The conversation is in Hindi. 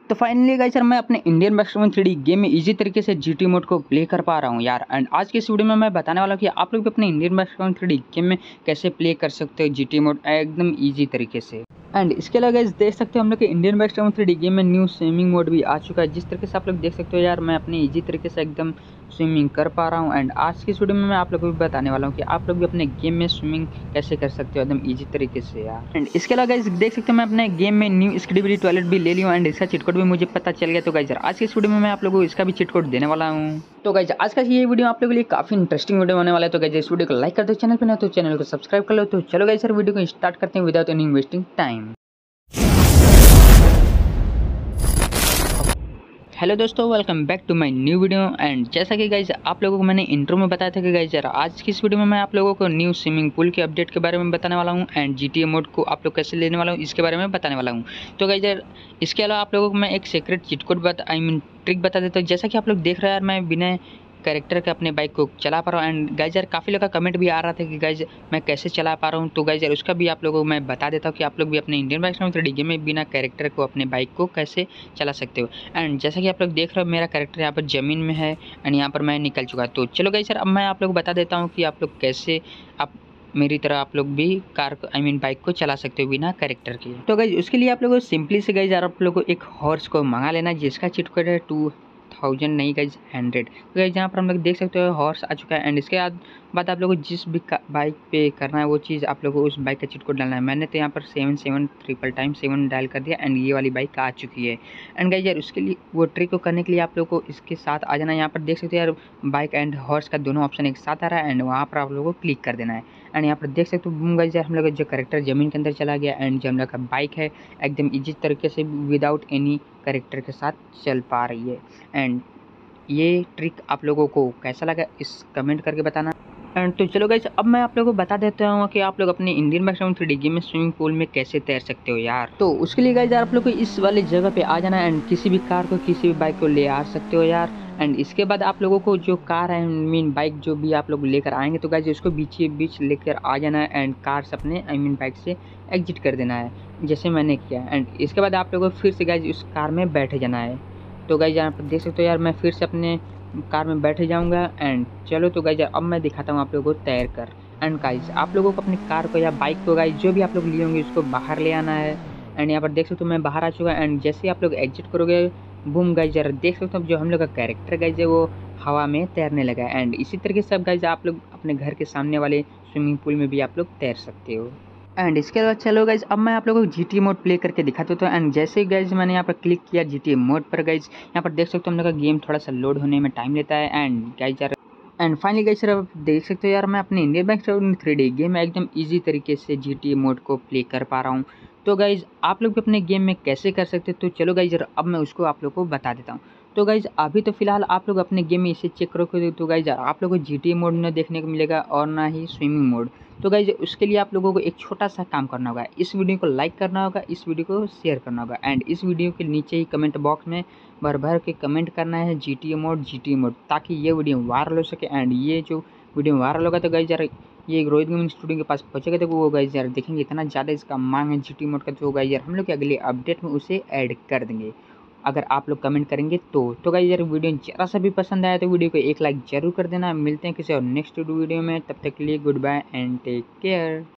तो फाइनली गाइस यार मैं अपने इंडियन बैट्समैन 3D गेम में इजी तरीके से जीटी मोड को प्ले कर पा रहा हूँ यार। एंड आज की इस वीडियो में मैं बताने वाला हूँ कि आप लोग भी अपने इंडियन बैट्समैन 3D गेम में कैसे प्ले कर सकते हो जीटी मोड एकदम इजी तरीके से। एंड इसके अलावा गाइस देख सकते हो हम लोग के इंडियन बैट्समैन 3D गेम में न्यू स्विमिंग मोड भी आ चुका है। जिस तरीके से आप लोग देख सकते हो यार मैं अपनी इजी तरीके से एकदम स्विमिंग कर पा रहा हूँ। एंड आज की इस वीडियो में मैं आप लोगों को भी बताने वाला हूँ कि आप लोग भी अपने गेम में स्विमिंग कैसे कर सकते हो एकदम इजी तरीके से यार। एंड इसके अलावा गाइस देख सकते हो मैं अपने गेम में न्यू स्क्रिबली टॉयलेट भी ले लिया हूँ एंड इसका चीट कोड भी मुझे पता चल गया। तो गाइस यार आज की इस वीडियो में मैं आप लोगों को इसका भी चीट कोड देने वाला हूँ। तो गाइस आज का ये वीडियो आप लोगों के लिए काफी इंटरेस्टिंग वीडियो होने वाला है। तो गाइस इस वीडियो को लाइक कर दो, चैनल पे नए तो चैनल को सब्सक्राइब कर लो। तो चलो गाइस यार वीडियो को स्टार्ट करते हैं without any wasting time. Hello दोस्तों, welcome back to my new video. And जैसा कि गाइज आप लोगों को मैंने इंट्रो में बताया था कि गाइज यार आज की इस वीडियो में मैं आप लोगों को न्यू स्विमिंग पूल के अपडेट के बारे में बताने वाला हूं एंड जीटीए मोड को आप लोग कैसे लेने वाला हूं इसके बारे में बताने वाला हूं। तो गाइज यार इसके अलावा आप लोगों को मैं एक सीक्रेट चीट कोड ट्रिक बता देता हूँ। जैसा कि आप लोग देख रहे हैं यार मैं बिना कैरेक्टर के अपने बाइक को चला पा रहा हूँ। एंड गाइज यार काफ़ी लोग का कमेंट भी आ रहा था कि गाइज मैं कैसे चला पा रहा हूँ। तो गाइज यार उसका भी आप लोगों को मैं बता देता हूँ कि आप लोग भी अपने इंडियन बैट्समैन 3D गेम में बिना कैरेक्टर को अपने बाइक को कैसे चला सकते हो। एंड जैसा कि आप लोग देख रहे हो मेरा कैरेक्टर यहाँ पर ज़मीन में है एंड यहाँ पर मैं निकल चुका। तो चलो गाइज यार अब मैं आप लोग को बता देता हूँ कि आप लोग कैसे आप मेरी तरह आप लोग भी कार को बाइक को चला सकते हो बिना कैरेक्टर के। तो गाइज उसके लिए आप लोगों को सिंपली से गाइज यार आप लोगों को एक हॉर्स को मंगा लेना जिसका चीट कोड है 2000 नहीं गाइज 100। तो गाइज यहाँ पर हम लोग देख सकते हो हॉर्स आ चुका है। एंड इसके बाद आप लोगों को जिस भी बाइक पे करना है वो चीज़ आप लोगों को उस बाइक का चीट कोड डालना है। मैंने तो यहाँ पर 77 टाइम 7 डायल कर दिया एंड ये वाली बाइक आ चुकी है। एंड गाइज यार उसके लिए वो ट्रिक को करने के लिए आप लोगों को इसके साथ आ जाना है। यहाँ पर देख सकते हो यार बाइक एंड हॉर्स का दोनों ऑप्शन एक साथ आ रहा है एंड वहाँ पर आप लोगों को क्लिक कर देना है। एंड यहाँ पर देख सकते हो बूम गाइज यार हम लोग जो कैरेक्टर ज़मीन के अंदर चला गया एंड जो हम लोग का बाइक है एकदम ईजी तरीके से विदाउट एनी कैरेक्टर के साथ चल पा रही है। एंड ये ट्रिक आप लोगों को कैसा लगा इस कमेंट करके बताना। एंड तो चलो गाइस अब मैं आप लोगों को बता देता हूँ कि आप लोग अपने इंडियन बैट्समैन 3D गेम में स्विमिंग पूल में कैसे तैर सकते हो यार। तो उसके लिए गाइस यार आप लोग को इस वाले जगह पे आ जाना है एंड किसी भी कार को किसी भी बाइक को ले आ सकते हो यार। एंड इसके बाद आप लोगों को जो कार है बाइक जो भी आप लोग लेकर आएंगे तो गाइस उसको बीच लेकर आ जाना है एंड कार से अपने बाइक से एग्जिट कर देना है जैसे मैंने किया। एंड इसके बाद आप लोगों को फिर से गाइस उस कार में बैठ जाना है। तो गाइस यहाँ पर देख सकते हो यार मैं फिर से अपने कार में बैठ जाऊंगा। एंड चलो तो गाइस अब मैं दिखाता हूँ आप लोगों को तैर कर। एंड गाइस आप लोगों को अपनी कार को या बाइक को गाइस जो भी आप लोग लिए होंगे उसको बाहर ले आना है। एंड यहाँ पर देख सकते हो मैं बाहर आ चुका। एंड जैसे ही आप लोग एग्जिट करोगे बूम गाइस जरा देख सकते हो जो हम लोग का कैरेक्टर गाइस है वो हवा में तैरने लगा है। एंड इसी तरीके से अब गाइस आप लोग अपने घर के सामने वाले स्विमिंग पूल में भी आप लोग तैर सकते हो। एंड इसके बाद चलो गाइज अब मैं आप लोगों को जीटी मोड प्ले करके दिखाता हूँ। एंड जैसे ही गाइज मैंने यहाँ पर क्लिक किया जीटी मोड पर गाइज यहाँ पर देख सकते हो हम लोग का गेम थोड़ा सा लोड होने में टाइम लेता है। एंड गाइज यार एंड फाइनली गाइज सर आप देख सकते हो यार मैं अपने इंडियन बैट्समैन 3D गेम में एकदम ईजी तरीके से जीटी मोड को प्ले कर पा रहा हूँ। तो गाइज आप लोग भी अपने गेम में कैसे कर सकते हो तो चलो गाइज अब मैं उसको आप लोग को बता देता हूँ। तो गाइज अभी तो फिलहाल आप लोग अपने गेम में इसे चेक करोगे तो गाइज आप लोगों को जीटी मोड न देखने को मिलेगा और ना ही स्विमिंग मोड। तो गाइज उसके लिए आप लोगों को एक छोटा सा काम करना होगा, इस वीडियो को लाइक करना होगा, इस वीडियो को शेयर करना होगा एंड इस वीडियो के नीचे ही कमेंट बॉक्स में भर के कमेंट करना है जीटी मोड ताकि ये वीडियो वायरल हो सके। एंड ये जो वीडियो वायरल होगा तो गाइज यार ये रोहित गेमिंग स्टूडियो के पास पहुंचेगा तो वो गाइज यार देखेंगे इतना ज़्यादा इसका मांग है जीटी मोड का तो गाइज यार हम लोग के अगले अपडेट में उसे ऐड कर देंगे अगर आप लोग कमेंट करेंगे तो गाइज यार वीडियो जरा सा भी पसंद आया तो वीडियो को एक लाइक जरूर कर देना। मिलते हैं किसी और नेक्स्ट वीडियो में, तब तक के लिए goodbye and take care.